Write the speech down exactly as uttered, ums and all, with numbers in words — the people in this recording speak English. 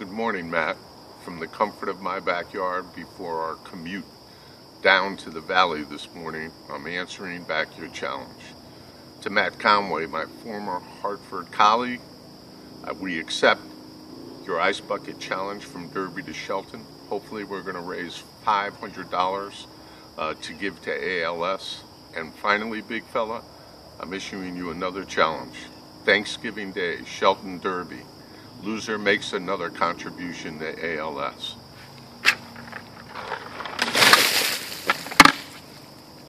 Good morning, Matt. From the comfort of my backyard before our commute down to the valley this morning, I'm answering back your challenge. To Matt Conway, my former Hartford colleague, uh, we accept your ice bucket challenge from Derby to Shelton. Hopefully we're going to raise five hundred dollars uh, to give to A L S. And finally, big fella, I'm issuing you another challenge. Thanksgiving Day, Shelton Derby. Loser makes another contribution to A L S.